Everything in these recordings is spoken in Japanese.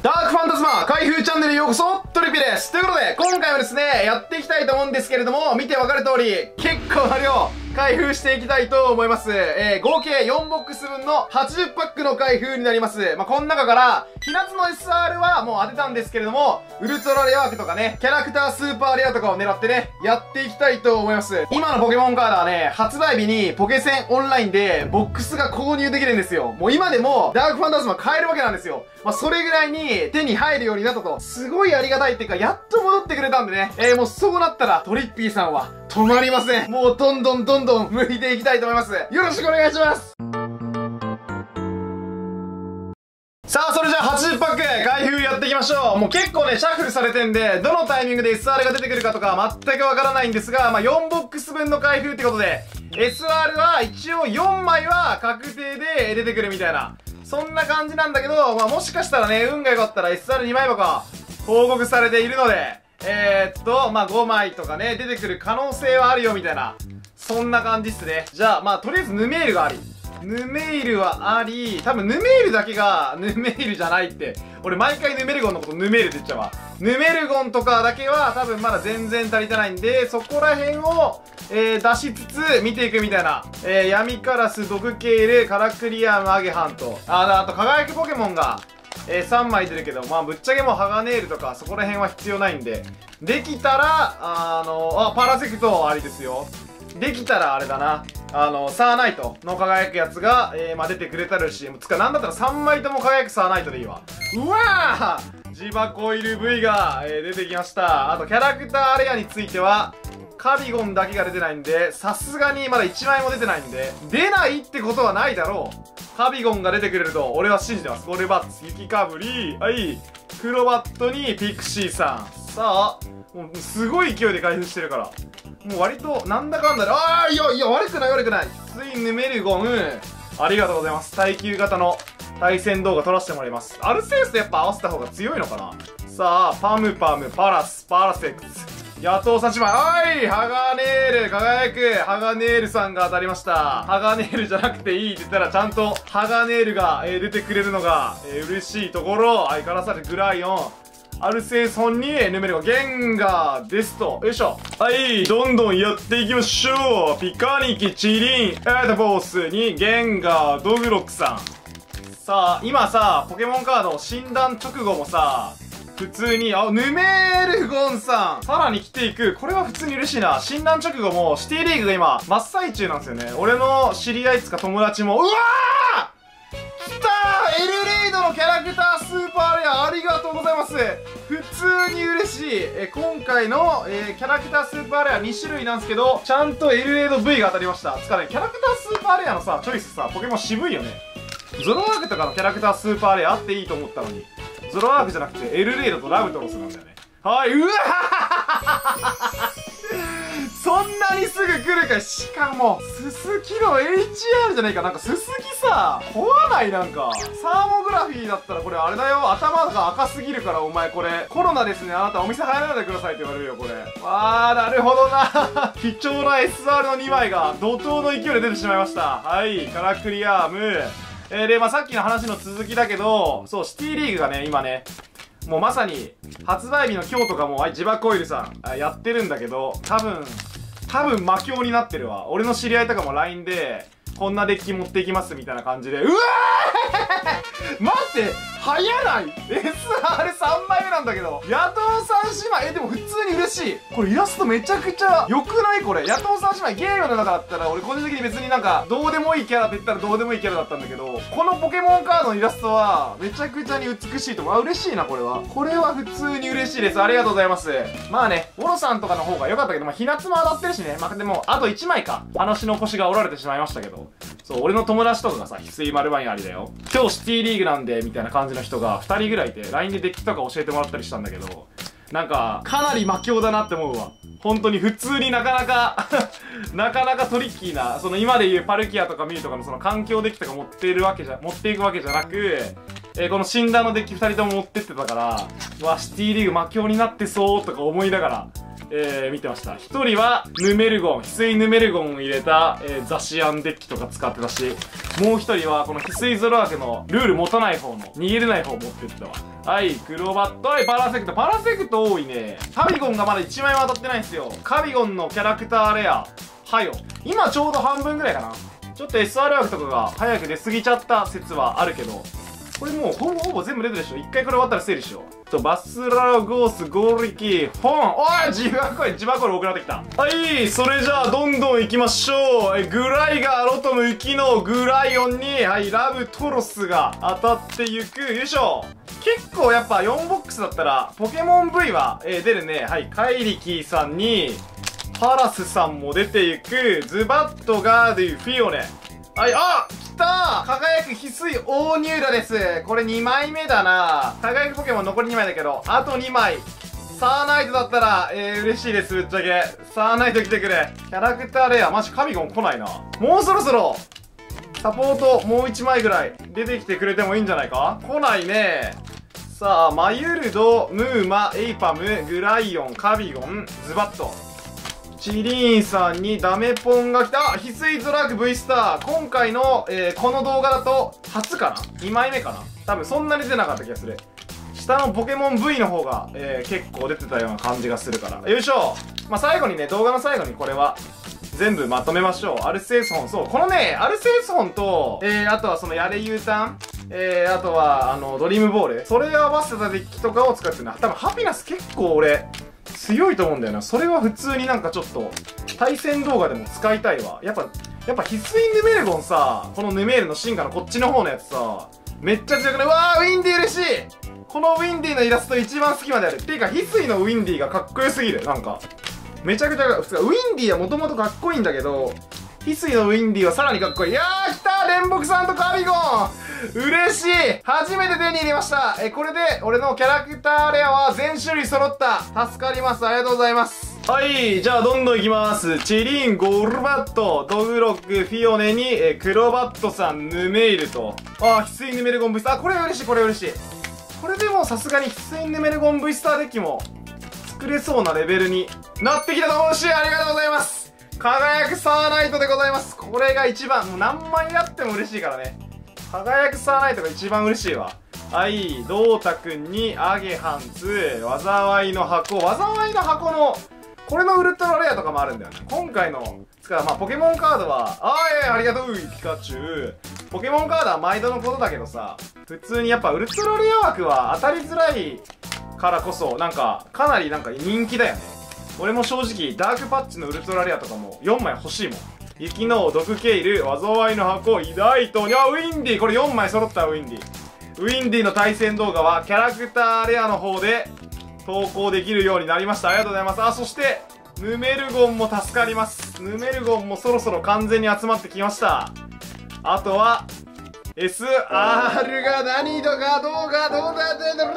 ダークファンタズマ開封チャンネルへようこそ、トリピです。ということで、今回はですね、やっていきたいと思うんですけれども、見てわかる通り、結構な量、開封していきたいと思います。合計4ボックス分の80パックの開封になります。この中から、日夏の SR はもう当てたんですけれども、ウルトラレア枠とかね、キャラクタースーパーレアとかを狙ってね、やっていきたいと思います。今のポケモンカードはね、発売日にポケセンオンラインで、ボックスが購入できるんですよ。もう今でも、ダークファンタズマ買えるわけなんですよ。それぐらいに手に入るようになったと。すごいありがたいっていうか、やっと戻ってくれたんでね。もうそうなったら、トリッピーさんは止まりません。もうどんどん剥いていきたいと思います。よろしくお願いします。さあ、それじゃあ80パック開封やっていきましょう。もう結構ね、シャッフルされてんで、どのタイミングで SR が出てくるかとか全くわからないんですが、4ボックス分の開封ってことで、SR は一応4枚は確定で出てくるみたいな。そんな感じなんだけど、もしかしたらね、運が良かったら SR2 枚箱報告されているので、5枚とかね、出てくる可能性はあるよみたいな。そんな感じっすね。じゃあ、とりあえずヌメールがあり。ヌメールはあり、多分ヌメールだけがヌメールじゃないって。俺毎回ヌメルゴンのことヌメールって言っちゃうわ。ヌメルゴンとかだけは多分まだ全然足りてないんで、そこら辺を、出しつつ見ていくみたいな。闇カラス、毒ケール、カラクリアム、アゲハンと。あと輝くポケモンが、3枚出るけど、ぶっちゃけもうハガネールとかそこら辺は必要ないんで。できたら、パラセクトありですよ。できたらあれだな。サーナイトの輝くやつが、出てくれたるし、なんだったら3枚とも輝くサーナイトでいいわ。うわージバコイル V が、出てきました。あとキャラクターレアについては、カビゴンだけが出てないんで、さすがにまだ1枚も出てないんで、出ないってことはないだろう。カビゴンが出てくれると、俺は信じてます。ゴルバッツ、雪かぶり、はい、クロバットにピクシーさん。さあ、もうすごい勢いで開封してるから。もう割と、なんだかんだで、いや、悪くない悪くない。ついヌメルゴン、ありがとうございます。耐久型の対戦動画撮らせてもらいます。アルセウスとやっぱ合わせた方が強いのかな。さあ、パム、パラス、パラセックス。野党さちまい。ハガネール、輝く、ハガネールさんが当たりました。ハガネールじゃなくていいって言ったら、ちゃんとハガネールが、出てくれるのが、嬉しいところ。はい、からされグライオン。アルセウス本にヌメルゴゲンガーですと。よいしょ。はい、どんどんやっていきましょう。ピカニキ、チリン、エータボスにゲンガー、ドグロックさん。さあ、今さ、ポケモンカード診断直後もさ、普通に、ヌメールゴンさんさらに来ていく。これは普通に嬉しいな。診断直後も、シティリーグが今、真っ最中なんですよね。俺の知り合いつか友達も、うわー来たーエルレイドのキャラクタースーパーレアありがとうございます。普通に嬉しい。今回の、キャラクタースーパーレア2種類なんですけど、ちゃんとエルレイド V が当たりました。つかね、キャラクタースーパーレアのさ、チョイスさ、ポケモン渋いよね。ゾロワークとかのキャラクタースーパーレアあっていいと思ったのに。ゾロワークじゃなくてエルレイドとラブトロスなんだよね。はい、うわそんなにすぐ来るか。しかも、ススキの HR じゃないか。なんかススキさ、怖ないなんか。サーモグラフィーだったらこれあれだよ。頭が赤すぎるからお前これ。コロナですね。あなたお店入らないでくださいって言われるよ、これ。なるほどな。貴重な SR の2枚が怒涛の勢いで出てしまいました。はい、カラクリアーム。で、さっきの話の続きだけど、そう、シティリーグがね、今ね、もうまさに、発売日の今日とかも、ジバコイルさん、やってるんだけど、多分魔境になってるわ。俺の知り合いとかも LINE で、こんなデッキ持っていきますみたいな感じで、うわー待って早ない ?SR3 枚目なんだけど。野党三姉妹でも普通に嬉しい。これイラストめちゃくちゃ良くないこれ。野党三姉妹ゲームの中だったら、俺個人的に別になんか、どうでもいいキャラって言ったらどうでもいいキャラだったんだけど、このポケモンカードのイラストは、めちゃくちゃに美しいと思う。嬉しいな、これは。これは普通に嬉しいです。ありがとうございます。まあね、ウォロさんとかの方が良かったけど、日夏も当たってるしね。でも、あと1枚か。話の腰が折られてしまいましたけど。そう、俺の友達とかがさ、翡翠丸バインありだよ。今日シティリーグなんで、みたいな感じの人が2人ぐらいいて、LINE でデッキとか教えてもらったりしたんだけど、なんか、かなり魔境だなって思うわ。本当に普通になかなかなかなかトリッキーな、その今で言うパルキアとかミュウとかのその環境デッキとか持っていくわけじゃなく、この診断のデッキ2人とも持ってってたから、うわ、シティリーグ魔境になってそうとか思いながら、 見てました。1人はヌメルゴン、翡翠ヌメルゴンを入れた、ザシアンデッキとか使ってたし、もう1人はこの翡翠ゾロアークのルール持たない方の逃げれない方を持ってったわ。はい、クロバット、はい、パラセクト。パラセクト多いね。カビゴンがまだ1枚も当たってないんですよ。カビゴンのキャラクターレアはよ、今ちょうど半分ぐらいかな。ちょっと SR 枠とかが早く出過ぎちゃった説はあるけど、これもうほぼ全部出てるでしょ。一回これ終わったら整理しよう。バスラゴース、ゴーリキ、本。おい、自爆コイ多くなってきた。はい、それじゃあどんどん行きましょう。グライガー、ロトム、ウキノ、グライオンに、はい、ラブ、トロスが当たっていく。よいしょ。結構やっぱ4ボックスだったら、ポケモン V は、出るね。はい、カイリキーさんに、パラスさんも出ていく。ズバット、ガーデュ、フィオネ。はい、あ、来た、輝く翡翠オーニューラです。これ2枚目だな。輝くポケモン残り2枚だけど、あと2枚。サーナイトだったら、嬉しいです、ぶっちゃけ。サーナイト来てくれ。キャラクターレア、マジカビゴン来ないな。もうそろそろ、サポートもう1枚ぐらい出てきてくれてもいいんじゃないか。来ないね。さあ、マユルド、ムーマ、エイパム、グライオン、カビゴン、ズバット。チリーンさんにダメポンが来た。翡翠ゾラーク V スター。今回の、この動画だと初かな ?2 枚目かな、多分そんなに出なかった気がする。下のポケモン V の方が、結構出てたような感じがするから。よいしょ。まあ、最後にね、動画の最後にこれは全部まとめましょう。アルセウス本。そう、このね、アルセウス本と、あとはそのヤレユータン、あとは、ドリームボール。それを合わせたデッキとかを使ってるな。多分、ハピナス結構俺、強いと思うんだよな。それは普通になんかちょっと、対戦動画でも使いたいわ。やっぱ翡翠ヌメルゴンさ、このヌメールの進化のこっちの方のやつさ、めっちゃ強くない？うわー、ウィンディ嬉しい。このウィンディのイラスト一番好きまである。っていうか、翡翠のウィンディがかっこよすぎる。なんか、めちゃくちゃ、普通ウィンディはもともとかっこいいんだけど、翡翠のウィンディはさらにかっこいい。いやー、来た煉木さんとカビゴン嬉しい。初めて手に入れました。これで、俺のキャラクターレアは全種類揃った。助かります。ありがとうございます。はい、じゃあどんどんいきます。チリン、ゴルバット、ドグロック、フィオネに、クロバットさん、ヌメイルと。あ、翡翠ヌメルゴン V スター。あ、これ嬉しい、これ嬉しい。これでもさすがに翡翠ヌメルゴン V スターデッキも作れそうなレベルになってきたと思うし、ありがとうございます。輝くサーナイトでございます。これが一番、もう何枚あっても嬉しいからね。輝くサーナイトが一番嬉しいわ。はい、ドータくんにアゲハンツ、災いの箱。災いの箱の、これのウルトラレアとかもあるんだよね。今回の、まあ、ポケモンカードは、ありがとう、ピカチュウ。ポケモンカードは毎度のことだけどさ、普通にやっぱウルトラレア枠は当たりづらいからこそ、なんか、かなりなんか人気だよね。俺も正直、ダークパッチのウルトラレアとかも4枚欲しいもん。雪の毒ケイル、災いの箱、イダイト、ウィンディ、これ4枚揃ったウィンディ。ウィンディの対戦動画はキャラクターレアの方で投稿できるようになりました。ありがとうございます。あ、そして、ヌメルゴンも助かります。ヌメルゴンもそろそろ完全に集まってきました。あとは、SR が何とかどうかどうだ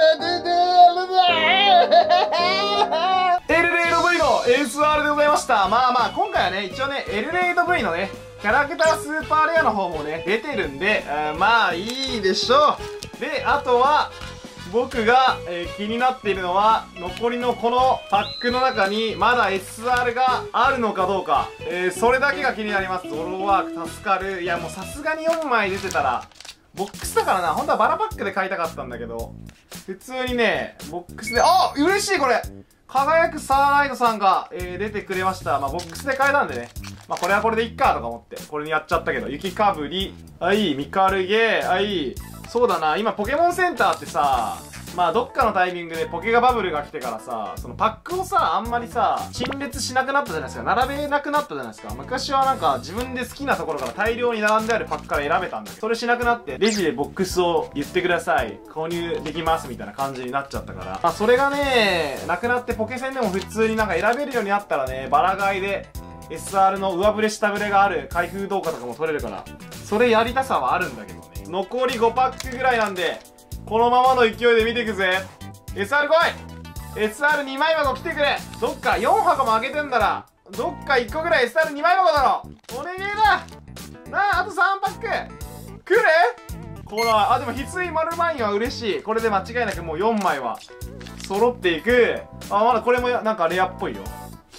エルレイド V の SR でございました。まあまあ、今回はね、一応ね、エルレイド V のね、キャラクタースーパーレアの方もね、出てるんで、まあいいでしょう。で、あとは、僕が、気になっているのは、残りのこのパックの中にまだ SR があるのかどうか。それだけが気になります。ゾロワーク助かる。いやもうさすがに4枚出てたら、ボックスだからな。本当はバラパックで買いたかったんだけど、普通にね、ボックスで、あ、嬉しいこれ輝くサーライトさんが、出てくれました。まあボックスで買えたんでね。まあこれはこれでいっかとか思って、これにやっちゃったけど、雪かぶり、はい、ミカルゲー、はい、そうだな、今ポケモンセンターってさ、まあどっかのタイミングでポケガバブルが来てからさ、そのパックをさ、あんまりさ、陳列しなくなったじゃないですか。並べなくなったじゃないですか。昔はなんか自分で好きなところから大量に並んであるパックから選べたんだけど、それしなくなって、レジでボックスを言ってください。購入できますみたいな感じになっちゃったから。まあそれがね、なくなってポケセンでも普通になんか選べるようになったらね、バラ買いで、SR の上振れ下振れがある開封動画とかも撮れるから、それやりたさはあるんだけどね。残り5パックぐらいなんで、このままの勢いで見ていくぜ。SR 来い！ SR2 枚箱来てくれ。どっか4箱もあげてんだら、どっか1個ぐらい SR2 枚箱だろ。お願いだなあ、あと3パック来る。ほら、あ、でも翡翠丸マインは嬉しい。これで間違いなくもう4枚は揃っていく。あ、まだこれもなんかレアっぽいよ。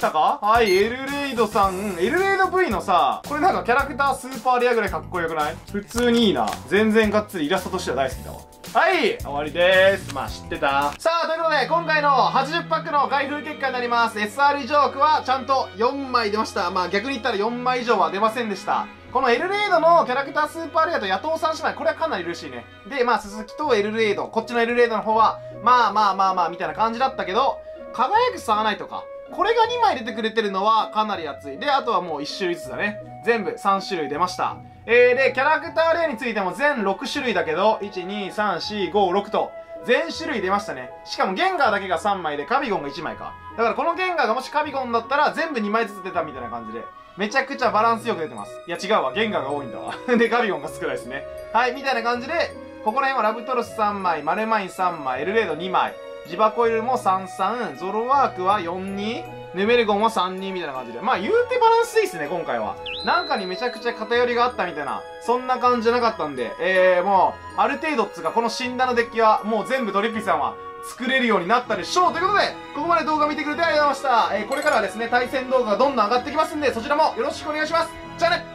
たか？はい、エルレイドさん。エルレイド V のさ、これなんかキャラクタースーパーレアぐらいかっこよくない？普通にいいな。全然がっつりイラストとしては大好きだわ。はい、終わりでーす。まあ知ってた。さあ、ということで、今回の80パックの開封結果になります。SR 以上枠はちゃんと4枚出ました。まあ逆に言ったら4枚以上は出ませんでした。このエルレイドのキャラクタースーパーレアと野党三姉妹、これはかなり嬉しいね。で、まあ鈴木とエルレイド、こっちのエルレイドの方は、まあ、みたいな感じだったけど、輝くサーナイトか。これが2枚出てくれてるのはかなり熱い。で、あとはもう1種類ずつだね。全部3種類出ました。で、キャラクターレアについても全6種類だけど、1、2、3、4、5、6と、全種類出ましたね。しかもゲンガーだけが3枚で、カビゴンが1枚か。だからこのゲンガーがもしカビゴンだったら、全部2枚ずつ出たみたいな感じで、めちゃくちゃバランスよく出てます。いや違うわ、ゲンガーが多いんだわ。で、カビゴンが少ないですね。はい、みたいな感じで、ここら辺はラブトロス3枚、マルマイン3枚、エルレード2枚、ジバコイルも33、ゾロワークは42、ヌメルゴンは32みたいな感じで。まあ言うてバランスいいっすね、今回は。なんかにめちゃくちゃ偏りがあったみたいな、そんな感じじゃなかったんで、もう、ある程度っつうか、この死んだのデッキは、もう全部ドリッピーさんは作れるようになったでしょう。ということで、ここまで動画見てくれてありがとうございました。これからはですね、対戦動画がどんどん上がってきますんで、そちらもよろしくお願いします。じゃあね。